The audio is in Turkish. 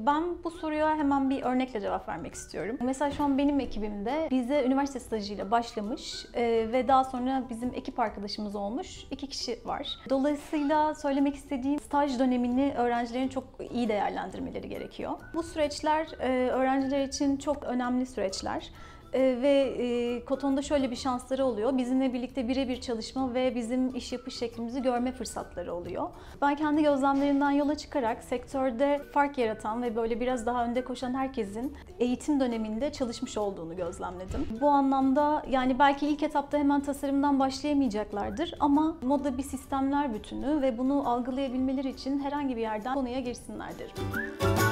Ben bu soruya hemen bir örnekle cevap vermek istiyorum. Mesela şu an benim ekibimde bize üniversite stajıyla başlamış ve daha sonra bizim ekip arkadaşımız olmuş 2 kişi var. Dolayısıyla söylemek istediğim staj dönemini öğrencilerin çok iyi değerlendirmeleri gerekiyor. Bu süreçler öğrenciler için çok önemli süreçler. Ve Koton'da şöyle bir şansları oluyor. Bizimle birlikte birebir çalışma ve bizim iş yapış şeklimizi görme fırsatları oluyor. Ben kendi gözlemlerimden yola çıkarak sektörde fark yaratan ve böyle biraz daha önde koşan herkesin eğitim döneminde çalışmış olduğunu gözlemledim. Bu anlamda yani belki ilk etapta hemen tasarımdan başlayamayacaklardır ama moda bir sistemler bütünü ve bunu algılayabilmeleri için herhangi bir yerden konuya girsinler derim.